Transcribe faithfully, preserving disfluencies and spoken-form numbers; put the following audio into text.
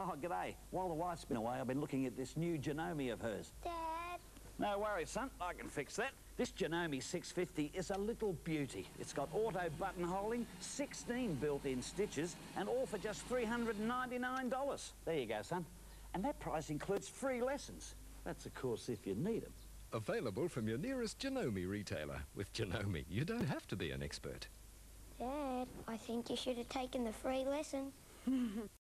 Oh, g'day. While the wife's been away, I've been looking at this new Janome of hers. Dad. No worries, son. I can fix that. This Janome six fifty is a little beauty. It's got auto buttonholing, sixteen built-in stitches, and all for just three hundred ninety-nine dollars. There you go, son. And that price includes free lessons. That's, of course, if you need them. Available from your nearest Janome retailer. With Janome, you don't have to be an expert. Dad, I think you should have taken the free lesson.